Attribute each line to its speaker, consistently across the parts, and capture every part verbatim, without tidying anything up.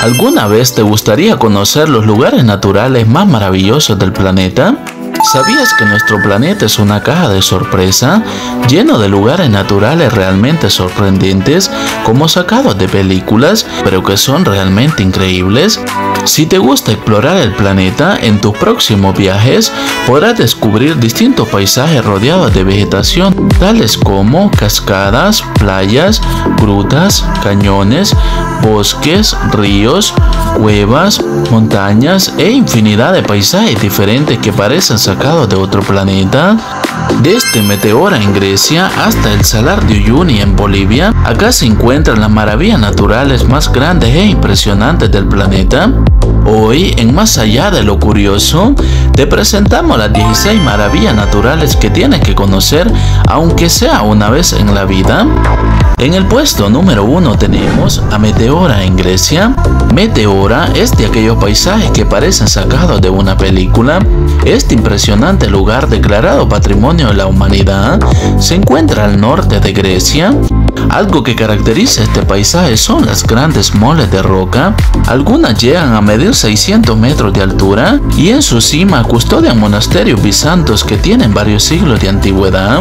Speaker 1: ¿Alguna vez te gustaría conocer los lugares naturales más maravillosos del planeta? ¿Sabías que nuestro planeta es una caja de sorpresa, lleno de lugares naturales realmente sorprendentes, como sacados de películas, pero que son realmente increíbles? Si te gusta explorar el planeta, en tus próximos viajes podrás descubrir distintos paisajes rodeados de vegetación, tales como cascadas, playas, grutas, cañones, bosques, ríos, cuevas, montañas e infinidad de paisajes diferentes que parecen sacados de otro planeta. Desde Meteora en Grecia hasta el Salar de Uyuni en Bolivia, acá se encuentran las maravillas naturales más grandes e impresionantes del planeta. Hoy, en Más Allá de lo Curioso, te presentamos las dieciséis maravillas naturales que tienes que conocer, aunque sea una vez en la vida. En el puesto número uno tenemos a Meteora en Grecia. Meteora es de aquellos paisajes que parecen sacados de una película. Este impresionante lugar, declarado Patrimonio de la Humanidad, se encuentra al norte de Grecia. Algo que caracteriza este paisaje son las grandes moles de roca. Algunas llegan a medir seiscientos metros de altura y en su cima custodian monasterios bizantinos que tienen varios siglos de antigüedad.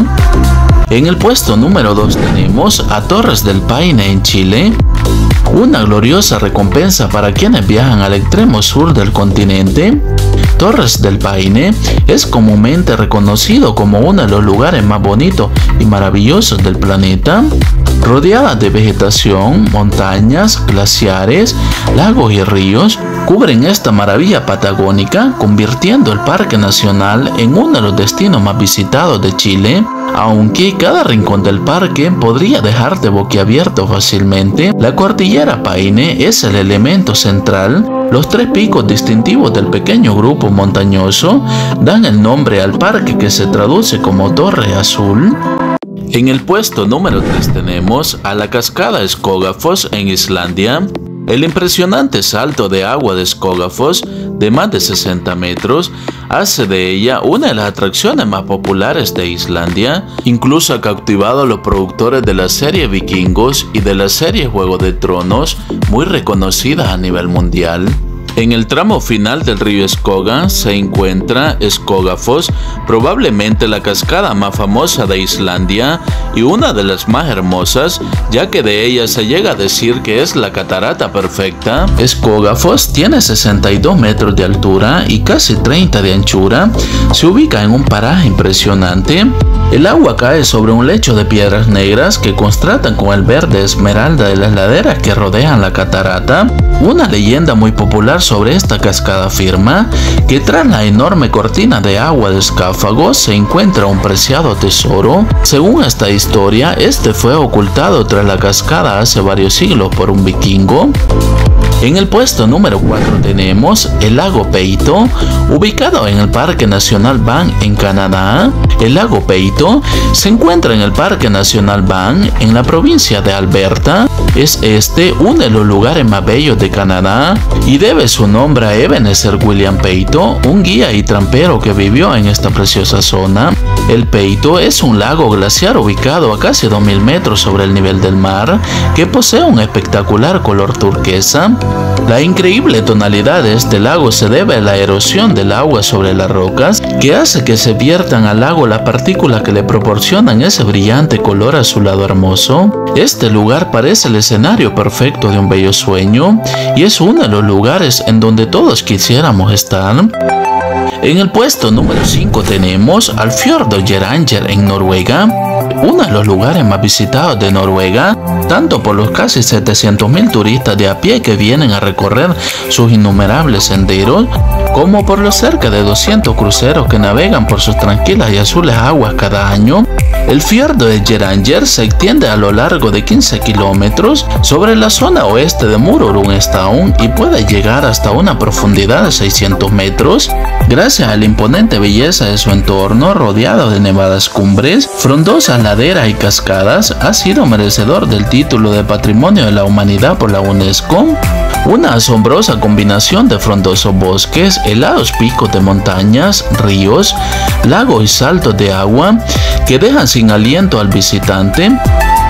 Speaker 1: En el puesto número dos tenemos a Torres del Paine en Chile. Una gloriosa recompensa para quienes viajan al extremo sur del continente. Torres del Paine es comúnmente reconocido como uno de los lugares más bonitos y maravillosos del planeta. Rodeada de vegetación, montañas, glaciares, lagos y ríos, cubren esta maravilla patagónica, convirtiendo el Parque Nacional en uno de los destinos más visitados de Chile. Aunque cada rincón del parque podría dejarte boquiabierto fácilmente, la cordillera Paine es el elemento central. Los tres picos distintivos del pequeño grupo montañoso dan el nombre al parque, que se traduce como Torre Azul. En el puesto número tres tenemos a la cascada Skógafoss en Islandia. El impresionante salto de agua de Skógafoss, de más de sesenta metros, hace de ella una de las atracciones más populares de Islandia. Incluso ha cautivado a los productores de la serie Vikingos y de la serie Juego de Tronos, muy reconocidas a nivel mundial. En el tramo final del río Skóga se encuentra Skógafoss, probablemente la cascada más famosa de Islandia y una de las más hermosas, ya que de ella se llega a decir que es la catarata perfecta. Skógafoss tiene sesenta y dos metros de altura y casi treinta de anchura. Se ubica en un paraje impresionante. El agua cae sobre un lecho de piedras negras que contrastan con el verde esmeralda de las laderas que rodean la catarata. Una leyenda muy popular sobre esta cascada afirma que tras la enorme cortina de agua de Skógafoss se encuentra un preciado tesoro. Según esta historia, este fue ocultado tras la cascada hace varios siglos por un vikingo. En el puesto número cuatro tenemos el lago Peito, ubicado en el Parque Nacional Banff en Canadá. El lago Peito se encuentra en el Parque Nacional Banff en la provincia de Alberta. Es este uno de los lugares más bellos de Canadá y debe su nombre a Ebenezer William Peito, un guía y trampero que vivió en esta preciosa zona. El Peito es un lago glaciar ubicado a casi dos mil metros sobre el nivel del mar, que posee un espectacular color turquesa. La increíble tonalidad de este lago se debe a la erosión del agua sobre las rocas, que hace que se viertan al lago las partículas que le proporcionan ese brillante color azulado hermoso. Este lugar parece el escenario perfecto de un bello sueño y es uno de los lugares en donde todos quisiéramos estar. En el puesto número cinco tenemos al Fiordo Geranger en Noruega, uno de los lugares más visitados de Noruega, tanto por los casi setecientos mil turistas de a pie que vienen a recorrer sus innumerables senderos, como por los cerca de doscientos cruceros que navegan por sus tranquilas y azules aguas cada año. El fiordo de Geranger se extiende a lo largo de quince kilómetros sobre la zona oeste de Mururungstown y puede llegar hasta una profundidad de seiscientos metros. Gracias a la imponente belleza de su entorno, rodeado de nevadas cumbres, frondosas laderas y cascadas, ha sido merecedor del título de Patrimonio de la Humanidad por la UNESCO. Una asombrosa combinación de frondosos bosques, helados picos de montañas, ríos, lagos y saltos de agua que dejan sin aliento al visitante.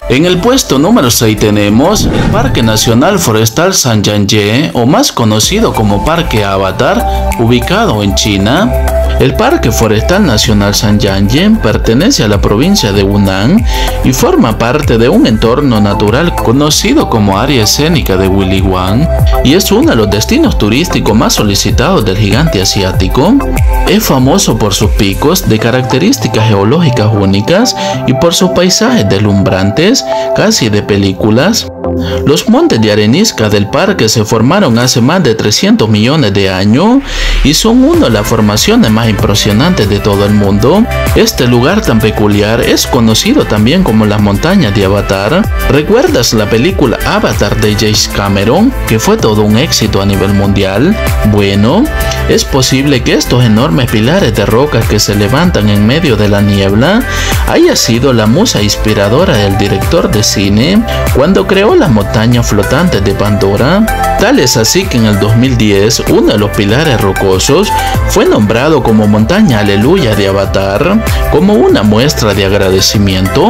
Speaker 1: En el puesto número seis tenemos el Parque Nacional Forestal Zhangjiajie, o más conocido como Parque Avatar, ubicado en China. El Parque Forestal Nacional Zhangjiajie pertenece a la provincia de Hunan y forma parte de un entorno natural conocido como Área Escénica de Wuliwan, y es uno de los destinos turísticos más solicitados del gigante asiático. Es famoso por sus picos de características geológicas únicas y por sus paisajes deslumbrantes, casi de películas. Los montes de arenisca del parque se formaron hace más de trescientos millones de años y son una de las formaciones más impresionantes de todo el mundo. Este lugar tan peculiar es conocido también como las montañas de Avatar. ¿Recuerdas la película Avatar de James Cameron, que fue todo un éxito a nivel mundial? Bueno, es posible que estos enormes pilares de rocas que se levantan en medio de la niebla haya sido la musa inspiradora del director de cine cuando creó las montañas flotantes de Pandora. Tal es así que en el dos mil diez uno de los pilares rocosos fue nombrado como Montaña Aleluya de Avatar, como una muestra de agradecimiento.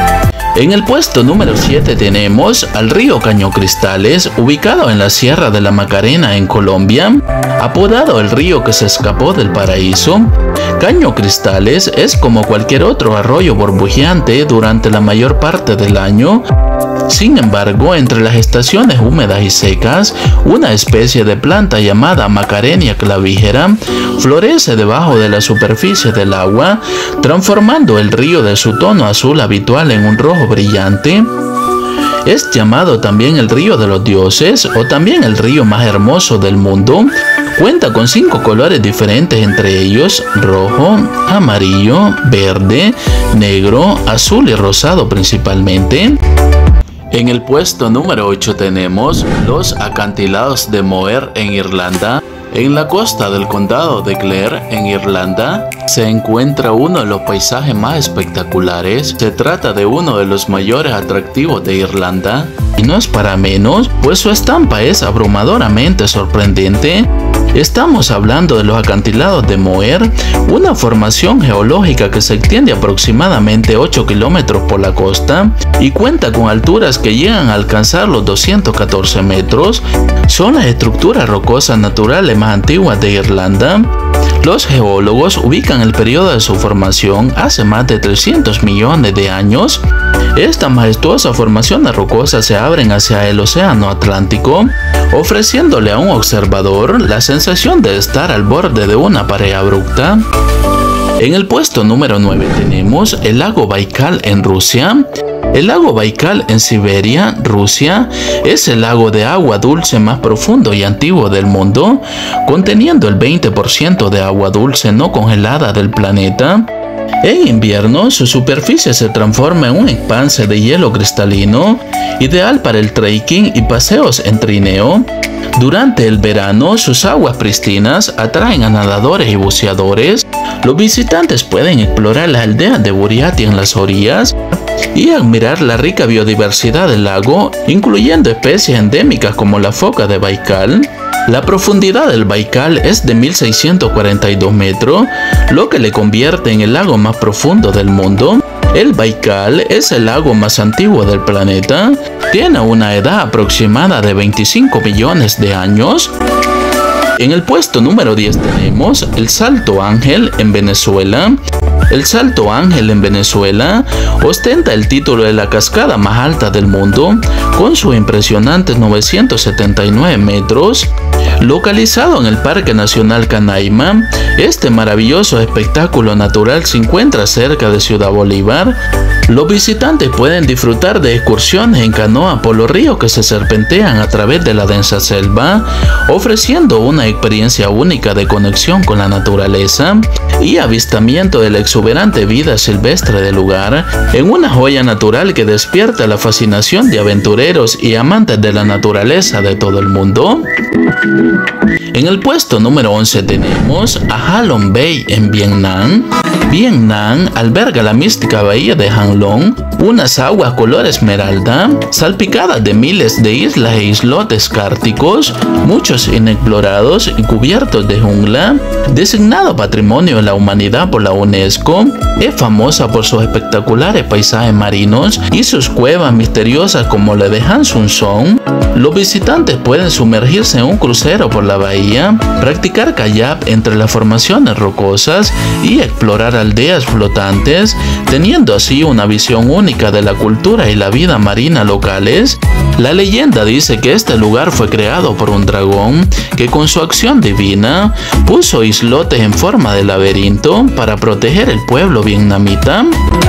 Speaker 1: En el puesto número siete tenemos al río Caño Cristales, ubicado en la Sierra de la Macarena en Colombia, apodado el río que se escapó del paraíso. Caño Cristales es como cualquier otro arroyo burbujeante durante la mayor parte del año. Sin embargo, entre las estaciones húmedas y secas, una especie de planta llamada Macarenia clavijera florece debajo de la superficie del agua, transformando el río de su tono azul habitual en un rojo brillante. Es llamado también el río de los dioses o también el río más hermoso del mundo. Cuenta con cinco colores diferentes, entre ellos rojo, amarillo, verde, negro, azul y rosado principalmente. En el puesto número ocho tenemos los acantilados de Moher en Irlanda. En la costa del condado de Clare, en Irlanda, se encuentra uno de los paisajes más espectaculares. Se trata de uno de los mayores atractivos de Irlanda, y no es para menos, pues su estampa es abrumadoramente sorprendente. Estamos hablando de los acantilados de Moher, una formación geológica que se extiende aproximadamente ocho kilómetros por la costa y cuenta con alturas que llegan a alcanzar los doscientos catorce metros. Son las estructuras rocosas naturales más antiguas de Irlanda. Los geólogos ubican el periodo de su formación hace más de trescientos millones de años. Estas majestuosas formaciones rocosas se abren hacia el océano Atlántico, ofreciéndole a un observador la sensación de estar al borde de una pared abrupta. En el puesto número nueve tenemos el lago Baikal en Rusia. El lago Baikal en Siberia, Rusia, es el lago de agua dulce más profundo y antiguo del mundo, conteniendo el veinte por ciento de agua dulce no congelada del planeta. En invierno, su superficie se transforma en un expanse de hielo cristalino, ideal para el trekking y paseos en trineo. Durante el verano, sus aguas pristinas atraen a nadadores y buceadores. Los visitantes pueden explorar las aldeas de Buriatia en las orillas y admirar la rica biodiversidad del lago, incluyendo especies endémicas como la foca de Baikal. La profundidad del Baikal es de mil seiscientos cuarenta y dos metros, lo que le convierte en el lago más profundo del mundo. El Baikal es el lago más antiguo del planeta. Tiene una edad aproximada de veinticinco millones de años. En el puesto número diez tenemos el Salto Ángel en Venezuela. El Salto Ángel en Venezuela ostenta el título de la cascada más alta del mundo, con sus impresionantes novecientos setenta y nueve metros. Localizado en el Parque Nacional Canaima, este maravilloso espectáculo natural se encuentra cerca de Ciudad Bolívar. Los visitantes pueden disfrutar de excursiones en canoa por los ríos que se serpentean a través de la densa selva, ofreciendo una experiencia única de conexión con la naturaleza y avistamiento de la exuberante vida silvestre del lugar, en una joya natural que despierta la fascinación de aventureros y amantes de la naturaleza de todo el mundo. En el puesto número once tenemos a Ha Long Bay en Vietnam. Vietnam alberga la mística bahía de Han Colón, unas aguas color esmeralda, salpicadas de miles de islas e islotes cárticos, muchos inexplorados y cubiertos de jungla, designado Patrimonio de la Humanidad por la UNESCO, es famosa por sus espectaculares paisajes marinos y sus cuevas misteriosas como la de Hansun Song. Los visitantes pueden sumergirse en un crucero por la bahía, practicar kayak entre las formaciones rocosas y explorar aldeas flotantes, teniendo así una visión única de la cultura y la vida marina locales. La leyenda dice que este lugar fue creado por un dragón que con su acción divina puso islotes en forma de laberinto para proteger el pueblo vietnamita.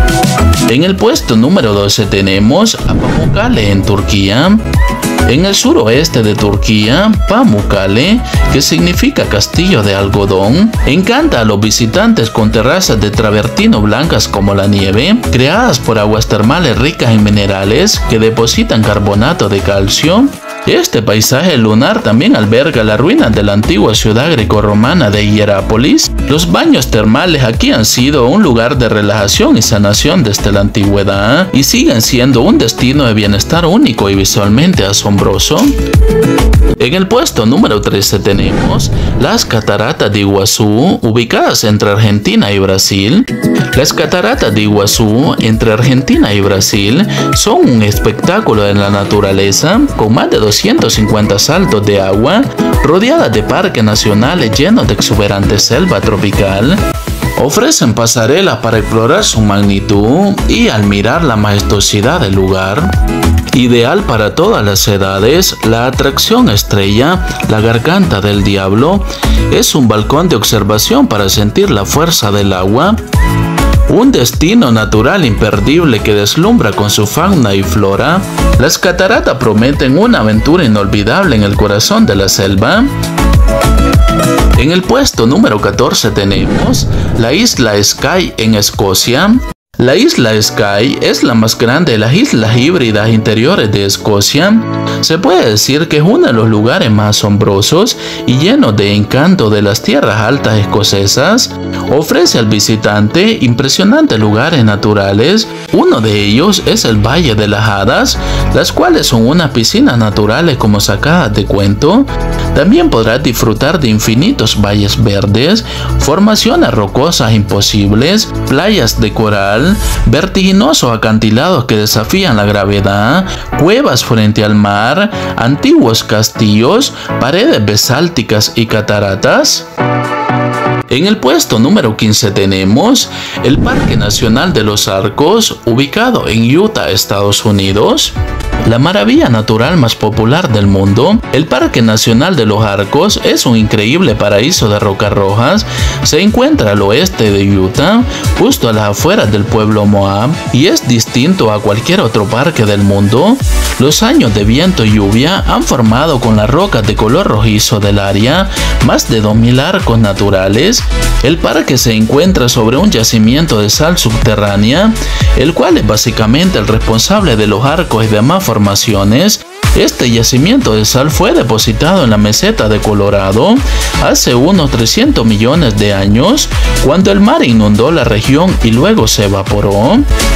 Speaker 1: En el puesto número doce tenemos a Pamukkale en Turquía. En el suroeste de Turquía, Pamukkale, que significa castillo de algodón, encanta a los visitantes con terrazas de travertino blancas como la nieve, creadas por aguas termales ricas en minerales que depositan carbonato de calcio. Este paisaje lunar también alberga las ruinas de la antigua ciudad grecorromana de Hierápolis. Los baños termales aquí han sido un lugar de relajación y sanación desde la antigüedad y siguen siendo un destino de bienestar único y visualmente asombroso. En el puesto número trece tenemos las Cataratas de Iguazú, ubicadas entre Argentina y Brasil. Las Cataratas de Iguazú, entre Argentina y Brasil, son un espectáculo de la naturaleza con más de doscientos cincuenta saltos de agua, rodeadas de parques nacionales llenos de exuberante selva tropical. Ofrecen pasarelas para explorar su magnitud y admirar la majestuosidad del lugar. Ideal para todas las edades, la atracción estrella, la Garganta del Diablo, es un balcón de observación para sentir la fuerza del agua. Un destino natural imperdible que deslumbra con su fauna y flora. Las cataratas prometen una aventura inolvidable en el corazón de la selva. En el puesto número catorce tenemos la isla Skye en Escocia. La isla Skye es la más grande de las islas híbridas interiores de Escocia. Se puede decir que es uno de los lugares más asombrosos y llenos de encanto de las tierras altas escocesas. Ofrece al visitante impresionantes lugares naturales. Uno de ellos es el Valle de las Hadas, las cuales son unas piscinas naturales como sacadas de cuento. También podrás disfrutar de infinitos valles verdes, formaciones rocosas imposibles, playas de coral, vertiginosos acantilados que desafían la gravedad, cuevas frente al mar, antiguos castillos, paredes basálticas y cataratas. En el puesto número quince tenemos el Parque Nacional de los Arcos, ubicado en Utah, Estados Unidos. La maravilla natural más popular del mundo, el Parque Nacional de los Arcos es un increíble paraíso de rocas rojas. Se encuentra al oeste de Utah, justo a las afueras del pueblo Moab, y es distinto a cualquier otro parque del mundo. Los años de viento y lluvia han formado con las rocas de color rojizo del área más de dos mil arcos naturales. El parque se encuentra sobre un yacimiento de sal subterránea, el cual es básicamente el responsable de los arcos y demás formaciones. Este yacimiento de sal fue depositado en la meseta de Colorado hace unos trescientos millones de años, cuando el mar inundó la región y luego se evaporó.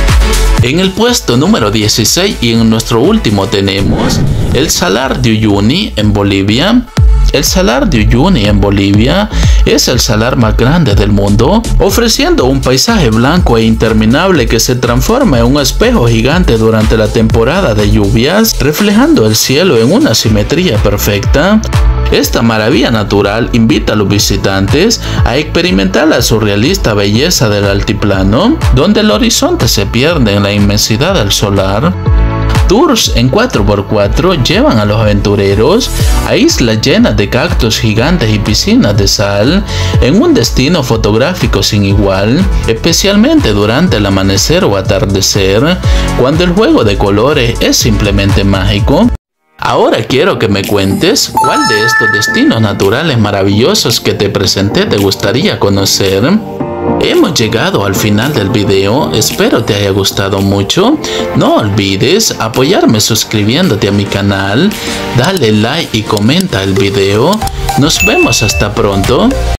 Speaker 1: En el puesto número dieciséis y en nuestro último tenemos el Salar de Uyuni en Bolivia. El Salar de Uyuni en Bolivia es el salar más grande del mundo, ofreciendo un paisaje blanco e interminable que se transforma en un espejo gigante durante la temporada de lluvias, reflejando el cielo en una simetría perfecta. Esta maravilla natural invita a los visitantes a experimentar la surrealista belleza del altiplano, donde el horizonte se pierde en la inmensidad del solar. Tours en cuatro por cuatro llevan a los aventureros a islas llenas de cactus gigantes y piscinas de sal, en un destino fotográfico sin igual, especialmente durante el amanecer o atardecer, cuando el juego de colores es simplemente mágico. Ahora quiero que me cuentes cuál de estos destinos naturales maravillosos que te presenté te gustaría conocer. Hemos llegado al final del video, espero te haya gustado mucho. No olvides apoyarme suscribiéndote a mi canal, dale like y comenta el video. Nos vemos hasta pronto.